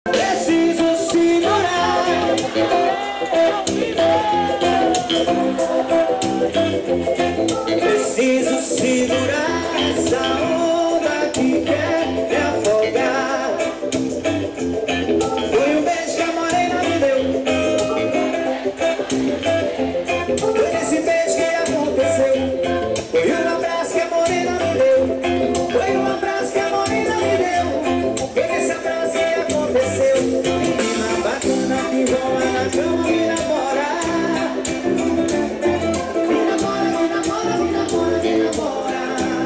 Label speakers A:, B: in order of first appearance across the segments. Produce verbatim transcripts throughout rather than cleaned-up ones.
A: Preciso segurar. Preciso segurar essa onda que quer me afogar. Foi um beijo que a morena me deu. Foi esse beijo que aconteceu. Foi um abraço que a morena me deu. Foi um abraço que a morena me deu. Foi esse abraço que aconteceu. Menina bacana que rola na cama me namora. Me namora, me namora, me namora, me namora.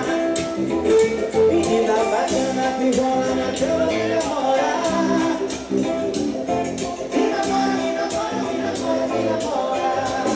A: Menina bacana que rola na cama me namora. Me namora, me namora, me namora, me namora.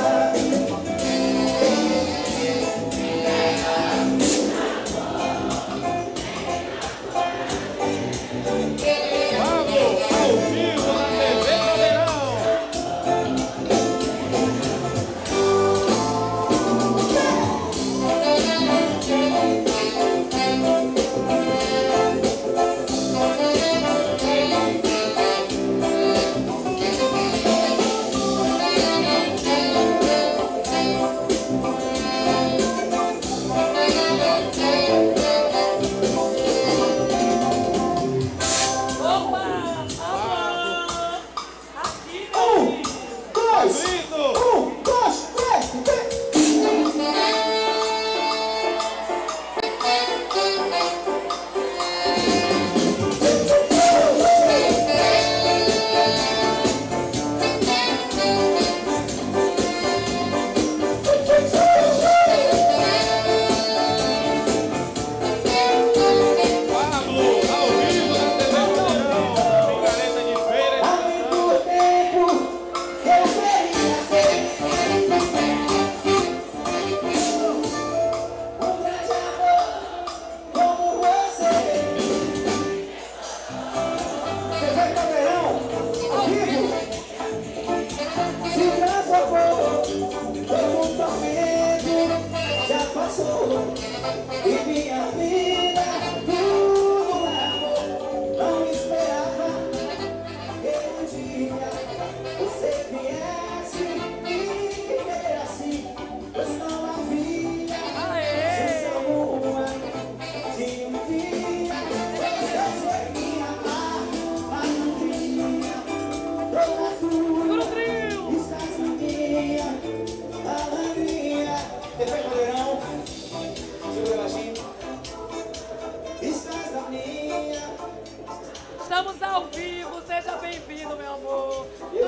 B: Estamos ao vivo, seja bem-vindo, meu amor.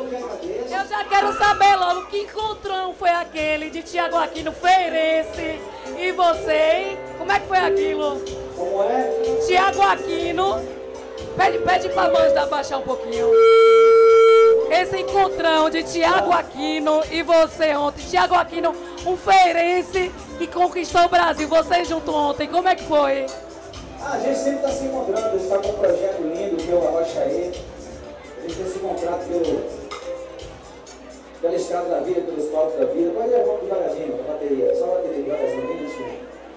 B: Eu já quero saber logo que encontrão foi aquele de Tiago Aquino Feirense e você, hein? Como é que foi aquilo?
A: Como é?
B: Tiago Aquino, pede, pede pra Amanda abaixar um pouquinho. Esse encontrão de Tiago Aquino e você ontem. Tiago Aquino, um feirense que conquistou o Brasil. Vocês juntos ontem, como é que foi?
A: Ah, a gente sempre está se encontrando, a gente está com um projeto lindo, que é o Arrochaê. A gente tem se encontrado pelo, pela estrada da vida, pelos palcos da vida. Pode levar devagarzinho, a bateria, só a bateria devagarzinho, bem isso.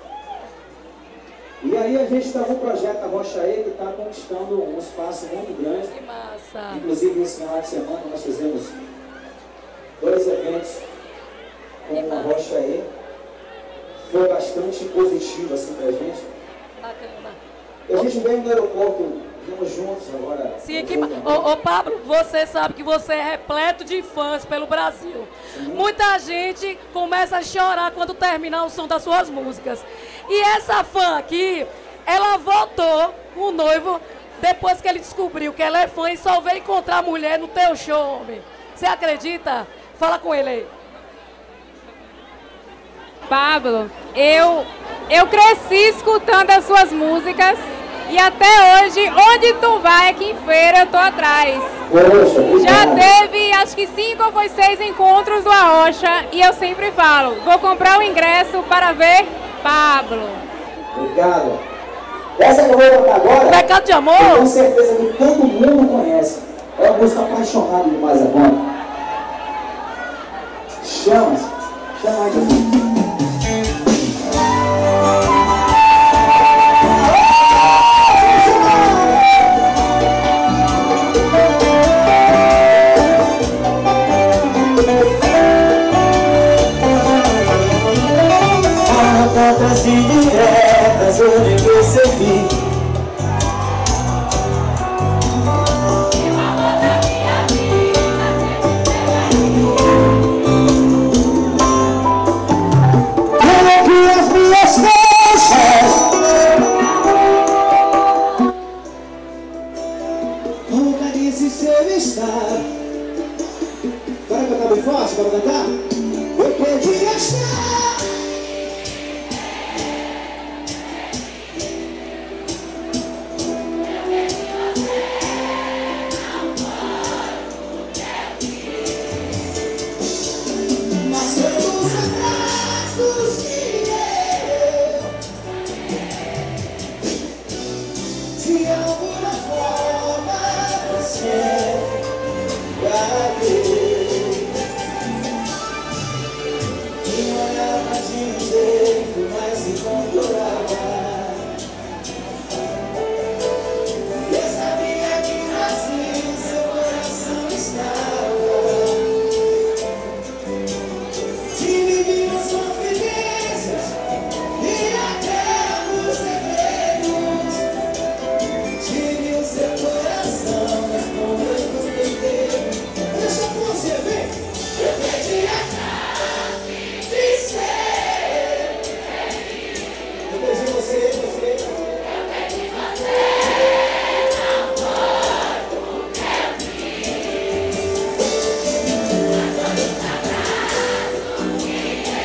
A: E aí a gente está com um projeto Arrochaê que está conquistando um espaço muito grande.
B: Que massa!
A: Inclusive, esse final de semana nós fizemos dois eventos com o Arrochaê. Foi bastante positivo assim pra gente.
B: Bacana.
A: E a gente veio no aeroporto, vimos juntos agora.
B: Sim, que... ô, ô Pablo, você sabe que você é repleto de fãs pelo Brasil. Sim. Muita gente começa a chorar quando terminar o som das suas músicas. E essa fã aqui, ela voltou com o noivo depois que ele descobriu que ela é fã e só veio encontrar a mulher no teu show, homem. Você acredita? Fala com ele aí.
C: Pablo, eu, eu cresci escutando as suas músicas e até hoje, onde tu vai, aqui em feira, eu tô atrás.
A: Poxa,
C: já teve, acho que cinco ou foi seis encontros do Arrocha e eu sempre falo, vou comprar o ingresso para ver Pablo.
A: Obrigado. Essa que eu vou cantar agora,
B: Pecado de amor?
A: eu tenho certeza que todo mundo conhece. É uma música apaixonada demais agora. Chama-se, chama de mim. nesse seu estado. Bora cantar bem forte, bora cantar? Eu podia estar mas pelos abraços que eu de alguma forma você guardei. E olhava de um jeito, mas se controlava. Eu sabia que assim seu coração estava. Dividimos confidências e até os segredos. Tive o seu coração nas pontas dos meus dedos. Deixa você ver. Eu perdi a chance de ser. Eu perdi você, você. Eu perdi você. Não foi o que eu fiz. Mas todos os abraços que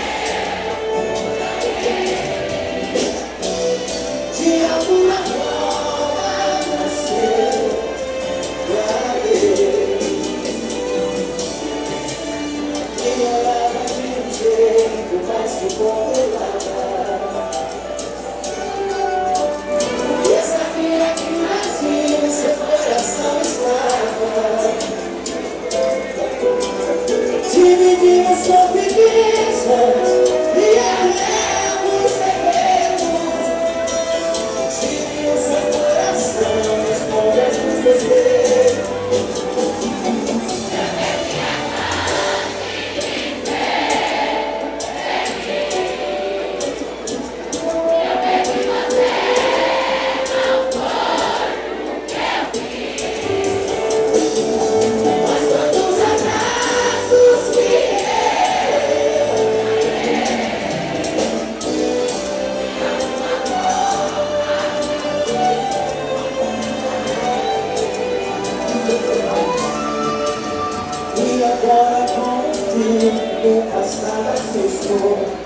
A: eu de alguma forma você guardei. E olhava de um jeito, mas que controlava. Eu sabia que assim seu coração estava. Dividimos confidências e até os segredos. Tive o seu coração nas pontas dos meus dedos. Mas todos os abraços que eu e agora com o tempo passado se estou.